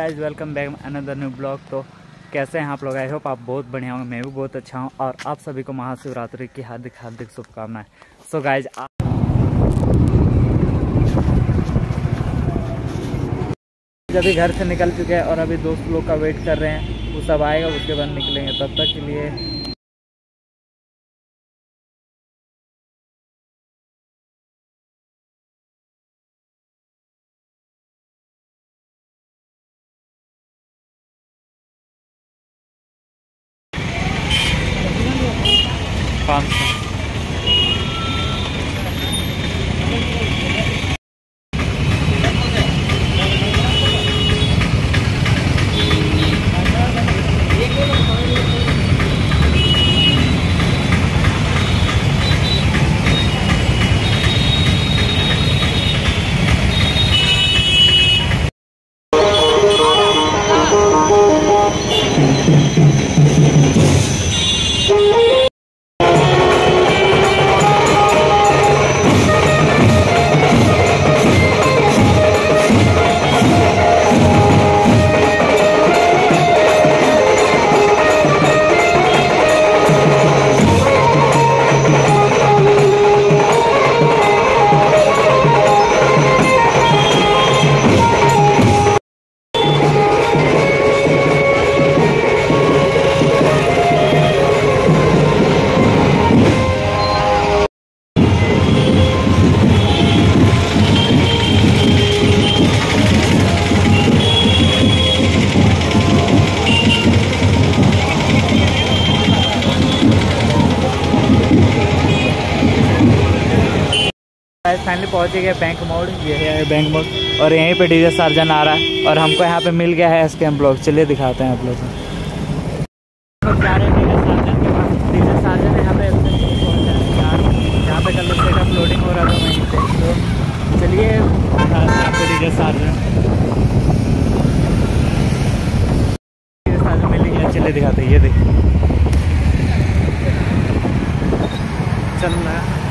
Guys, welcome back another new blog. तो कैसे हैं आप लोग? आई होप आप बहुत बढ़िया होंगे। मैं भी बहुत अच्छा हूं और आप सभी को महाशिवरात्रि की हार्दिक हार्दिक शुभकामनाएं। सो गाइज, अभी घर से निकल चुके हैं और अभी दोस्त लोग का वेट कर रहे हैं। वो सब आएगा, उसके बाद निकलेंगे। तब तक के लिए काम से फाइनली पहुंच गए बैंक मोड़। ये है बैंक मोड़ और यहीं पे डीजे सार्जन आ रहा है और हमको यहाँ पे मिल गया है एसकेएम ब्लॉक। चलिए दिखाते हैं आप लोग को। जा रहे हैं डीजे सार्जन के पास। डीजे सार्जन यहाँ पे जहाँ पे कल बच्चे का फ्लोटिंग हो रहा था वहीं पे। तो चलिए दिखाते हैं आपको डीजे सार्जन मिल गया। चलिए दिखाते हैं। ये देखिए चल रहा है।